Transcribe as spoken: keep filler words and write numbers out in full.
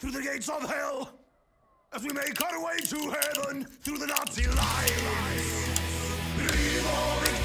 through the gates of hell, as we make our way to heaven through the Nazi lines. Primo